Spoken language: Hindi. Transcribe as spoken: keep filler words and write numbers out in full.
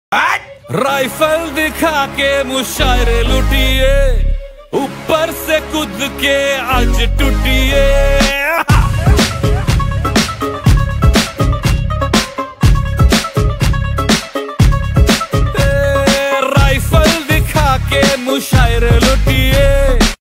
राइफल दिखा के मुशायरे लुटिए, ऊपर से कूद के आज टूटिए। राइफल दिखा के मुशायरे लुटिए।